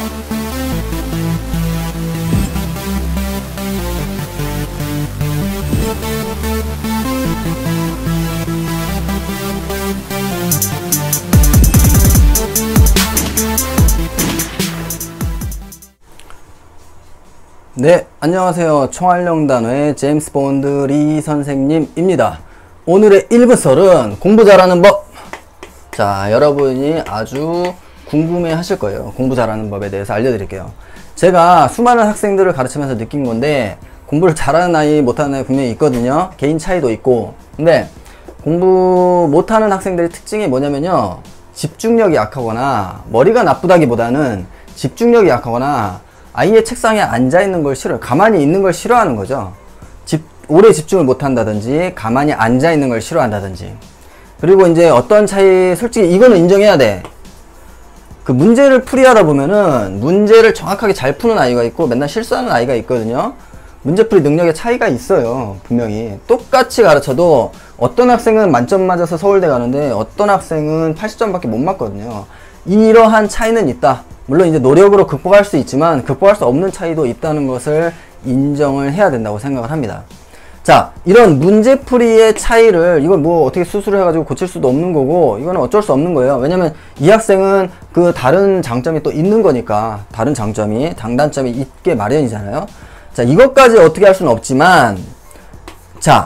네, 안녕하세요. 총알령단의 제임스 본드 리 선생님입니다. 오늘의 1부 썰은 공부 잘하는 법. 자, 여러분이 아주 궁금해 하실 거예요. 공부 잘하는 법에 대해서 알려드릴게요. 제가 수많은 학생들을 가르치면서 느낀 건데, 공부를 잘하는 아이, 못하는 아이 분명히 있거든요. 개인 차이도 있고. 근데 공부 못하는 학생들의 특징이 뭐냐면요, 집중력이 약하거나 머리가 나쁘다기보다는 집중력이 약하거나 아이의 책상에 앉아있는 걸 싫어요. 가만히 있는 걸 싫어하는 거죠. 오래 집중을 못한다든지 가만히 앉아있는 걸 싫어한다든지. 그리고 이제 어떤 차이, 솔직히 이거는 인정해야 돼. 그 문제를 풀이하다 보면은 문제를 정확하게 잘 푸는 아이가 있고 맨날 실수하는 아이가 있거든요. 문제풀이 능력의 차이가 있어요. 분명히 똑같이 가르쳐도 어떤 학생은 만점 맞아서 서울대 가는데 어떤 학생은 80점밖에 못 맞거든요. 이러한 차이는 있다. 물론 이제 노력으로 극복할 수 있지만 극복할 수 없는 차이도 있다는 것을 인정을 해야 된다고 생각을 합니다. 자, 이런 문제풀이의 차이를, 이걸 뭐 어떻게 수술을 해가지고 고칠 수도 없는 거고, 이거는 어쩔 수 없는 거예요. 왜냐면 이 학생은 그 다른 장점이 또 있는 거니까, 다른 장점이, 장단점이 있게 마련이잖아요. 자, 이것까지 어떻게 할 수는 없지만, 자,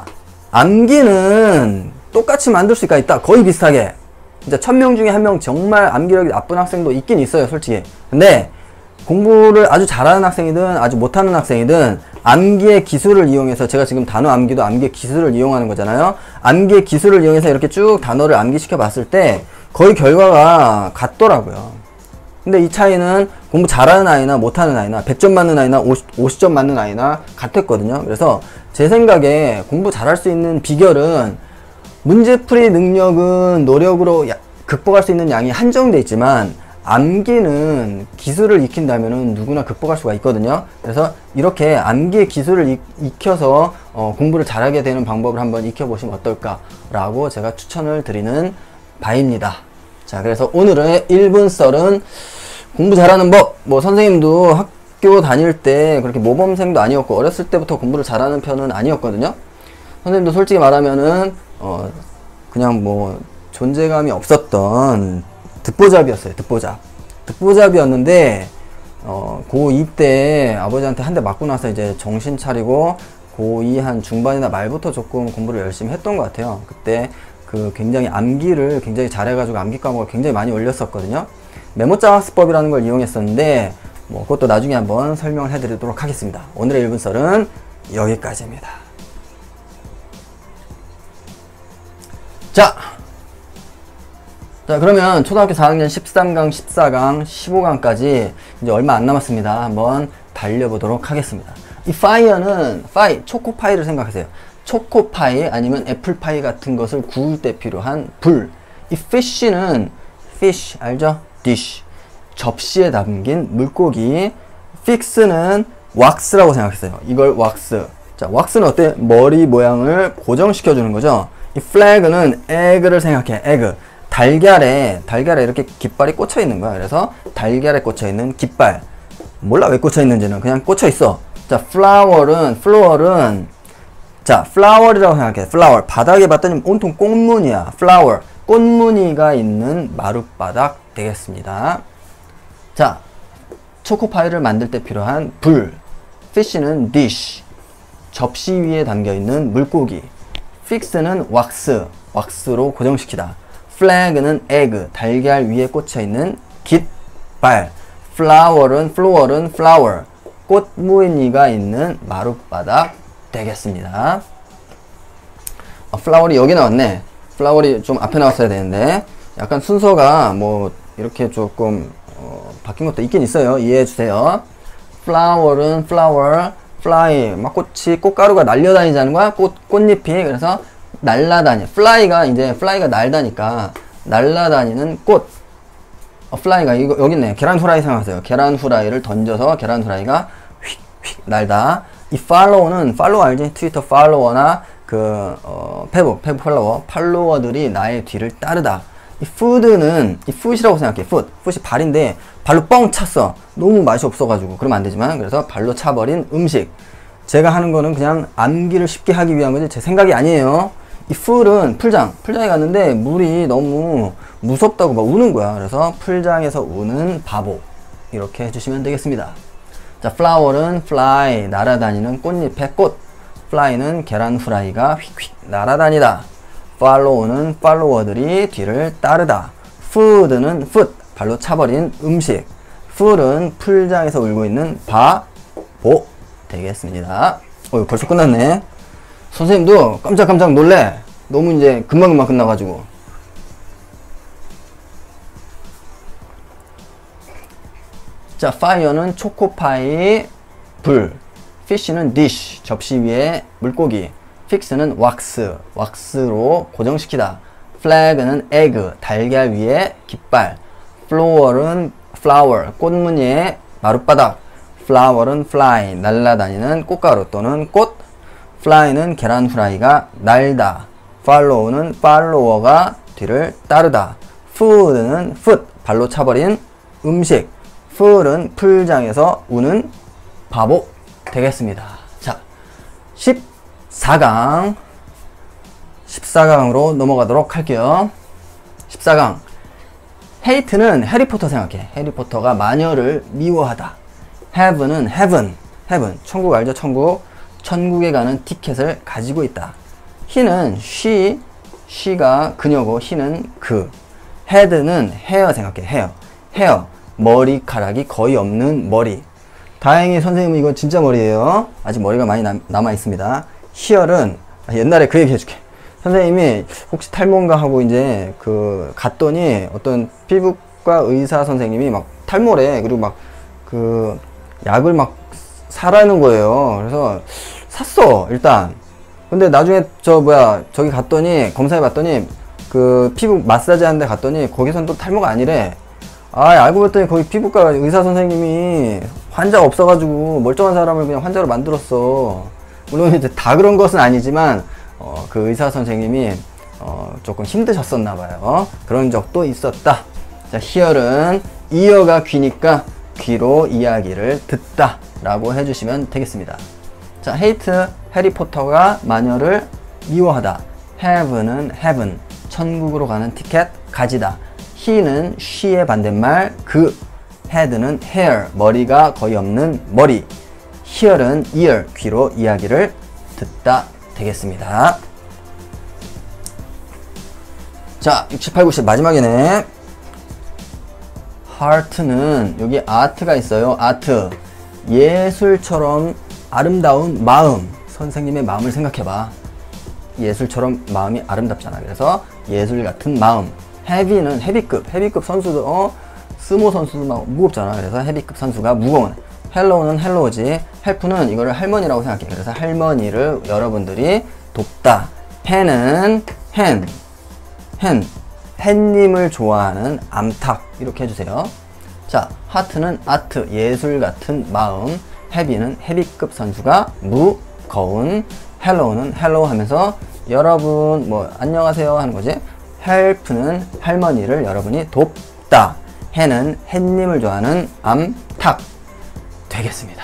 암기는 똑같이 만들 수가 있다. 거의 비슷하게. 진짜 1000명 중에 1명 정말 암기력이 나쁜 학생도 있긴 있어요, 솔직히. 근데 공부를 아주 잘하는 학생이든 아주 못하는 학생이든 암기의 기술을 이용해서, 제가 지금 단어 암기도 암기의 기술을 이용하는 거잖아요. 암기의 기술을 이용해서 이렇게 쭉 단어를 암기시켜 봤을 때 거의 결과가 같더라고요. 근데 이 차이는 공부 잘하는 아이나 못하는 아이나 100점 맞는 아이나 50점 맞는 아이나 같았거든요. 그래서 제 생각에 공부 잘할 수 있는 비결은, 문제풀이 능력은 노력으로 극복할 수 있는 양이 한정돼 있지만 암기는 기술을 익힌다면은 누구나 극복할 수가 있거든요. 그래서 이렇게 암기의 기술을 익혀서 공부를 잘하게 되는 방법을 한번 익혀보시면 어떨까라고 제가 추천을 드리는 바입니다. 자, 그래서 오늘의 1분 썰은 공부 잘하는 법. 뭐 선생님도 학교 다닐 때 그렇게 모범생도 아니었고 어렸을 때부터 공부를 잘하는 편은 아니었거든요. 선생님도 솔직히 말하면은 그냥 뭐 존재감이 없었던 듣보잡이었어요. 듣보잡이었는데 고2 때 아버지한테 한 대 맞고 나서 이제 정신 차리고 고2 한 중반이나 말부터 조금 공부를 열심히 했던 것 같아요. 그때 그 굉장히 암기를 굉장히 잘해가지고 암기 과목을 굉장히 많이 올렸었거든요. 메모장 학습법이라는 걸 이용했었는데 뭐 그것도 나중에 한번 설명을 해드리도록 하겠습니다. 오늘의 1분 썰은 여기까지입니다. 자, 그러면 초등학교 4학년 13강, 14강, 15강까지 이제 얼마 안 남았습니다. 한번 달려보도록 하겠습니다. 이 파이어는, 초코파이를 생각하세요. 초코파이 아니면 애플파이 같은 것을 구울 때 필요한 불. 이 fish는, fish 알죠? dish, 접시에 담긴 물고기. fix는 왁스라고 생각했어요. 이걸 왁스. 자, 왁스는 어때? 머리 모양을 고정시켜주는 거죠. 이 flag는 egg를 생각해. egg. 달걀에 이렇게 깃발이 꽂혀 있는 거야. 그래서 달걀에 꽂혀 있는 깃발. 몰라 왜 꽂혀 있는지는, 그냥 꽂혀 있어. 자, flower은 자, flower이라고 생각해. flower. 바닥에 봤더니 온통 꽃무늬야. flower. 꽃무늬가 있는 마룻바닥 되겠습니다. 자, 초코파이를 만들 때 필요한 불. fish는 dish. 접시 위에 담겨 있는 물고기. fix는 왁스로 고정시키다. flag는 egg, 달걀 위에 꽂혀 있는 깃발. flower은 flower, 꽃무늬가 있는 마룻바닥 되겠습니다. flower이 여기 나왔네. flower이 좀 앞에 나왔어야 되는데 약간 순서가 뭐 이렇게 조금 바뀐 것도 있긴 있어요. 이해해 주세요. flower은 flower, fly, 막 꽃가루가 날려다니자는 거야. 꽃잎이. 그래서 날라다니. fly가 날다니까 날라다니는 꽃. fly가 이거 여기 있네. 계란 후라이 생각하세요. 계란 후라이를 던져서 계란 후라이가 휙휙 날다. 이 follow는 팔로워 알지? 트위터 팔로워나 페북 팔로워들이 나의 뒤를 따르다. 이 food는 이 foot이라고 생각해. foot이 발인데 발로 뻥 찼어. 너무 맛이 없어가지고 그러면 안 되지만, 그래서 발로 차버린 음식. 제가 하는 거는 그냥 암기를 쉽게 하기 위한 거지 제 생각이 아니에요. 이 풀은 풀장에 갔는데 물이 너무 무섭다고 막 우는 거야. 그래서 풀장에서 우는 바보, 이렇게 해주시면 되겠습니다. 자, flower는 fly, 날아다니는 꽃잎의 꽃. fly는 계란 후라이가 휙휙 날아다니다. follow는 follower들이 뒤를 따르다. food는 foot, 발로 차버린 음식. food은 풀장에서 울고 있는 바보 되겠습니다. 벌써 끝났네. 선생님도 깜짝깜짝 놀래. 너무 이제 금방금방 끝나가지고. 자, fire는 초코파이, 불. fish는 dish, 접시 위에 물고기. fix는 왁스로 고정시키다. flag는 egg, 달걀 위에 깃발. flower는 flower, 꽃무늬의 마룻바닥. flower는 fly, 날아다니는 꽃가루 또는 꽃. fly는 계란 후라이가 날다. follow는 follower가 뒤를 따르다. food는 foot, 발로 차버린 음식. food은 풀장에서 우는 바보 되겠습니다. 자, 14강으로 넘어가도록 할게요. 14강. hate는 해리포터 생각해. 해리포터가 마녀를 미워하다. have는 heaven, 천국 알죠? 천국에 가는 티켓을 가지고 있다. he는 she가 그녀고 he는 그. head는 hair 생각해. hair, 머리카락이 거의 없는 머리. 다행히 선생님은 이거 진짜 머리예요. 아직 머리가 많이 남아 있습니다. here는 옛날에 그 얘기 해줄게. 선생님이 혹시 탈모인가 하고 이제 갔더니 어떤 피부과 의사 선생님이 막 탈모래. 그리고 막 약을 막 사라는 거예요. 그래서 샀어, 일단. 근데 나중에 저기 갔더니 검사해 봤더니 피부 마사지 하는 데 갔더니 거기선 또 탈모가 아니래. 알고 봤더니 거기 피부과 의사 선생님이 환자가 없어가지고 멀쩡한 사람을 그냥 환자로 만들었어. 물론 이제 다 그런 것은 아니지만 그 의사 선생님이 조금 힘드셨었나봐요. 그런 적도 있었다. 자, hear은 ear가 귀니까 귀로 이야기를 듣다 라고 해주시면 되겠습니다. 자, hate, 해리포터가 마녀를 미워하다. have는 heaven, 천국으로 가는 티켓 가지다. he는 she의 반대말 그. head는 hair, 머리가 거의 없는 머리. hear은 ear, 귀로 이야기를 듣다 되겠습니다. 자, 68, 90 마지막이네. heart는 여기 art가 있어요. art, 예술처럼 아름다운 마음. 선생님의 마음을 생각해봐. 예술처럼 마음이 아름답잖아. 그래서 예술 같은 마음. heavy는 헤비급 선수도 스모 선수도 막 무겁잖아. 그래서 헤비급 선수가 무거운. hello는 hello지. help는 이거를 할머니라고 생각해. 그래서 할머니를 여러분들이 돕다. hen은 햇님을 좋아하는 암탉, 이렇게 해주세요. 자, heart는 art, 예술 같은 마음. heavy는 헤비급 선수가 무거운. hello는 hello 하면서 여러분 안녕하세요 하는 거지. help는 할머니를 여러분이 돕다. 해는 햇님을 좋아하는 암탉 되겠습니다.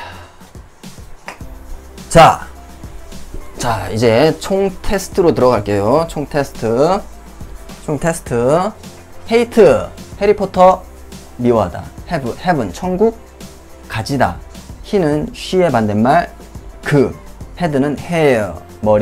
자, 이제 총 테스트로 들어갈게요. 총 테스트. hate, 해리포터 미워하다. heaven, 천국 가지다. he는 she의 반대말 그. head는 hair,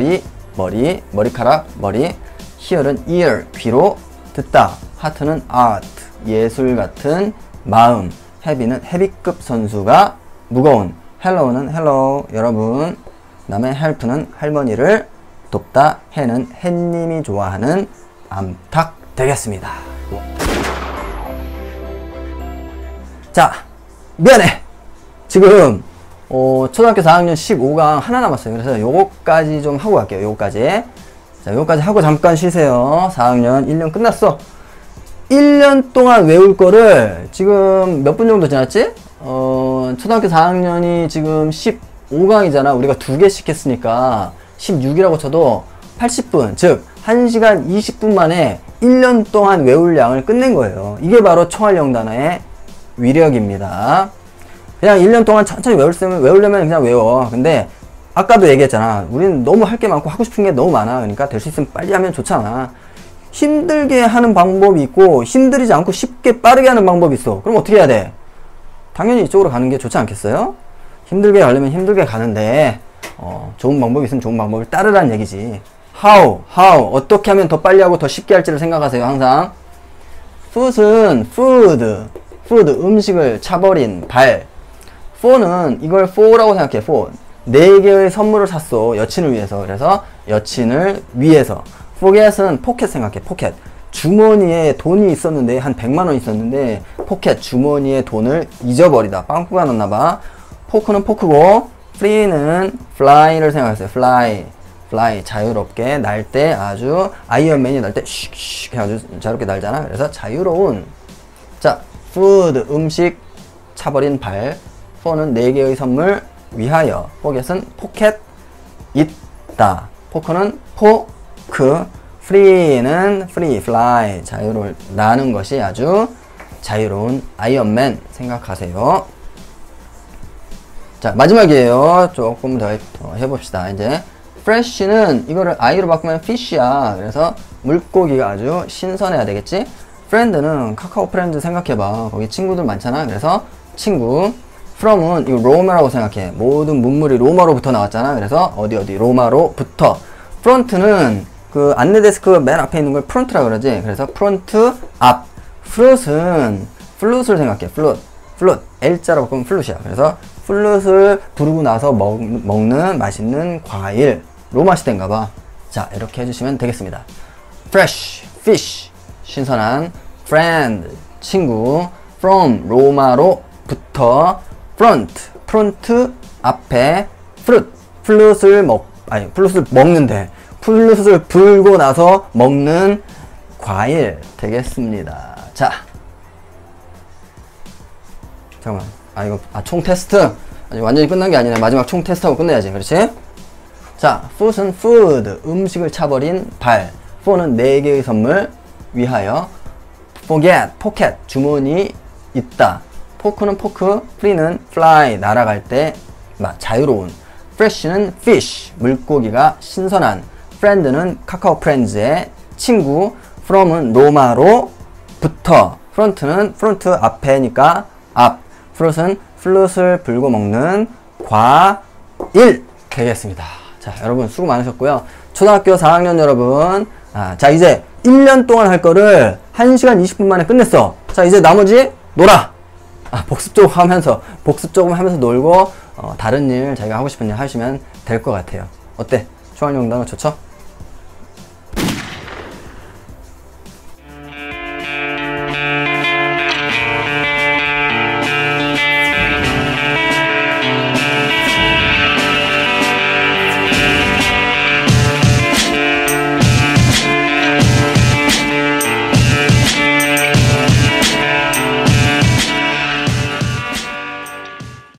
머리카락, 머리. hear은 ear, 귀로 듣다. heart는 art, 예술 같은 마음. heavy는 헤비급 선수가 무거운. hello는 hello, 여러분. 그다음에 help는 할머니를 돕다. 해는 햇님이 좋아하는 암탉 되겠습니다. 자, 미안해. 지금 초등학교 4학년 15강 하나 남았어요. 그래서 요거까지 좀 하고 갈게요. 요거까지. 자, 요거까지 하고 잠깐 쉬세요. 4학년 1년 끝났어. 1년 동안 외울 거를 지금 몇 분 정도 지났지? 초등학교 4학년이 지금 15강이잖아. 우리가 2개씩 했으니까 16이라고 쳐도 80분, 즉 1시간 20분 만에 1년 동안 외울 양을 끝낸 거예요. 이게 바로 총알용 단어의 위력입니다. 그냥 1년 동안 천천히 외우려면 그냥 외워. 근데 아까도 얘기했잖아. 우리는 너무 할 게 많고 하고 싶은 게 너무 많아. 그러니까 될 수 있으면 빨리 하면 좋잖아. 힘들게 하는 방법이 있고 힘들이지 않고 쉽게 빠르게 하는 방법이 있어. 그럼 어떻게 해야 돼? 당연히 이쪽으로 가는 게 좋지 않겠어요? 힘들게 가려면 힘들게 가는데 좋은 방법이 있으면 좋은 방법을 따르라는 얘기지. How 어떻게 하면 더 빨리 하고 더 쉽게 할지를 생각하세요. 항상 foot은 food 음식을 차버린 발. for는 이걸 for라고 생각해. for 4개의 선물을 샀어. 여친을 위해서. 그래서 여친을 위해서. forget은 포켓 생각해. 포켓 주머니에 돈이 있었는데 한 100만원 있었는데 포켓 주머니에 돈을 잊어버리다. 빵꾸가 났나봐. 포크는 포크고 free는 fly를 생각했어요. fly 자유롭게 날 때 아주 아이언맨이 날 때 슉슉 해가지고 자유롭게 날잖아. 그래서 자유로운. 자, food 음식 차버린 발. for는 4개의 선물 위하여. forget은 포켓 있다. 포크는 포크. free는 fly 자유로울 나는 것이 아주 자유로운 아이언맨 생각하세요. 자, 마지막이에요. 조금 더 해봅시다. 이제 fresh는 이거를 i로 바꾸면 fish야. 그래서 물고기가 아주 신선해야 되겠지. friend는 카카오 프렌드 생각해봐. 거기 친구들 많잖아. 그래서 친구. from은 이거 로마라고 생각해. 모든 문물이 로마로부터 나왔잖아. 그래서 어디 로마로부터. front는 그 안내 데스크 맨 앞에 있는 걸 프론트라 그러지. 그래서 프론트 앞. 플룻은 플룻을 생각해. 플룻 L자로 바꾸면 플룻이야. 그래서 플룻을 부르고 나서 먹는 맛있는 과일. 로마 시대인가봐. 자, 이렇게 해주시면 되겠습니다. fresh fish 신선한. friend 친구. from 로마로부터. front 앞에. 플룻을 먹는데 플룻을 불고 나서 먹는 과일 되겠습니다. 자, 잠깐만. 총 테스트. 아직 완전히 끝난 게 아니네. 마지막 총 테스트하고 끝내야지. 그렇지? 자, foot은 food 음식을 차버린 발. for는 4개의 선물 위하여. forget 포켓 주머니 있다. 포크는 포크. free는 fly 날아갈 때 자유로운. fresh는 fish 물고기가 신선한. friend는 카카오 프렌즈의 친구. from은 로마로부터. front는 프론트 앞에니까 앞. fruit은 플룻을 불고 먹는 과일 되겠습니다. 자, 여러분 수고 많으셨고요. 초등학교 4학년 여러분, 자, 이제 1년 동안 할 거를 1시간 20분 만에 끝냈어. 자, 이제 나머지 놀아. 복습 조금 하면서 놀고 다른 일 자기가 하고 싶은 일 하시면 될 것 같아요. 어때? 총알용 단어 좋죠?